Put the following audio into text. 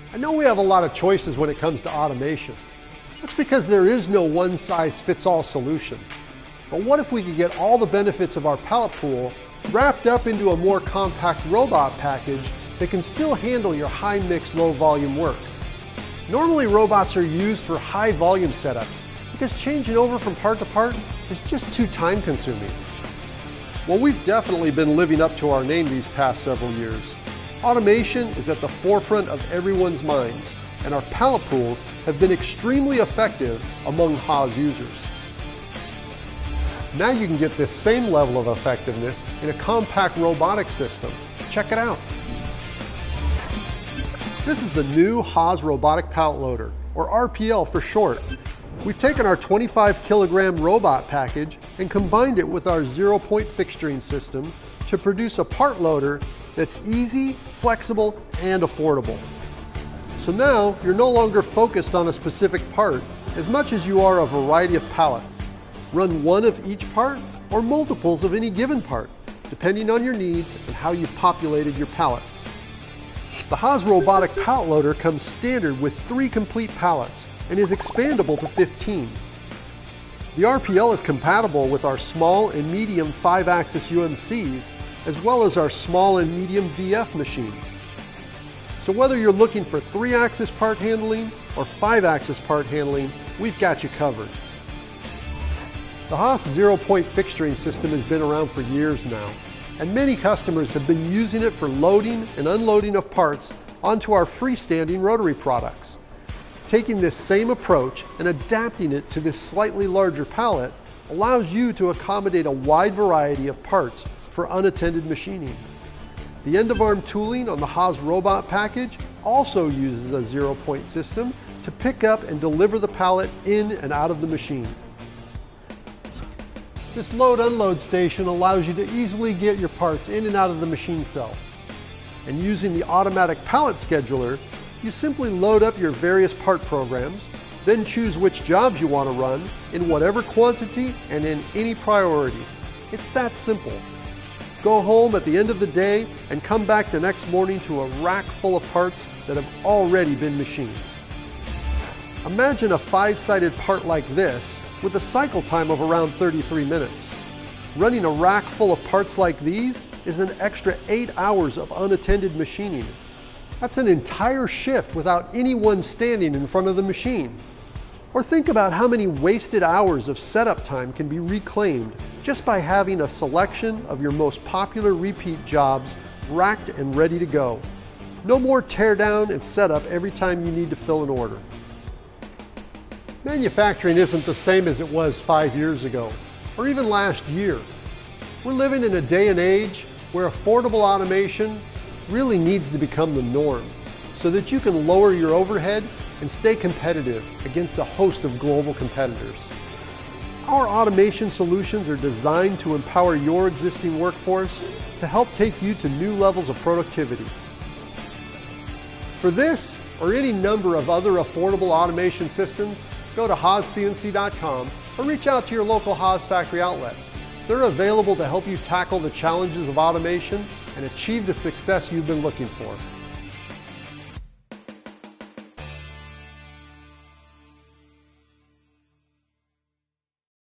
I know we have a lot of choices when it comes to automation. That's because there is no one-size-fits-all solution. But what if we could get all the benefits of our pallet pool wrapped up into a more compact robot package that can still handle your high-mix, low-volume work? Normally, robots are used for high-volume setups because changing over from part to part is just too time-consuming. Well, we've definitely been living up to our name these past several years. Automation is at the forefront of everyone's minds, and our pallet pools have been extremely effective among Haas users. Now you can get this same level of effectiveness in a compact robotic system. Check it out. This is the new Haas Robotic Pallet Loader, or RPL for short. We've taken our 25 kilogram robot package and combined it with our 0-point fixturing system to produce a part loader that's easy, flexible, and affordable. So now you're no longer focused on a specific part as much as you are a variety of pallets. Run one of each part or multiples of any given part, depending on your needs and how you've populated your pallets. The Haas Robotic Pallet Loader comes standard with 3 complete pallets and is expandable to 15. The RPL is compatible with our small and medium 5-axis UMCs, as well as our small and medium VF machines. So whether you're looking for 3-axis part handling or 5-axis part handling, we've got you covered. The Haas 0-point fixturing system has been around for years now, and many customers have been using it for loading and unloading of parts onto our freestanding rotary products. Taking this same approach and adapting it to this slightly larger pallet allows you to accommodate a wide variety of parts for unattended machining. The end-of-arm tooling on the Haas robot package also uses a 0-point system to pick up and deliver the pallet in and out of the machine. This load-unload station allows you to easily get your parts in and out of the machine cell. And using the automatic pallet scheduler, you simply load up your various part programs, then choose which jobs you want to run in whatever quantity and in any priority. It's that simple. Go home at the end of the day and come back the next morning to a rack full of parts that have already been machined. Imagine a 5-sided part like this with a cycle time of around 33 minutes. Running a rack full of parts like these is an extra 8 hours of unattended machining. That's an entire shift without anyone standing in front of the machine. Or think about how many wasted hours of setup time can be reclaimed just by having a selection of your most popular repeat jobs racked and ready to go. No more tear down and setup every time you need to fill an order. Manufacturing isn't the same as it was 5 years ago, or even last year. We're living in a day and age where affordable automation really needs to become the norm so that you can lower your overhead and stay competitive against a host of global competitors. Our automation solutions are designed to empower your existing workforce to help take you to new levels of productivity. For this or any number of other affordable automation systems, go to haascnc.com or reach out to your local Haas factory outlet. They're available to help you tackle the challenges of automation and achieve the success you've been looking for.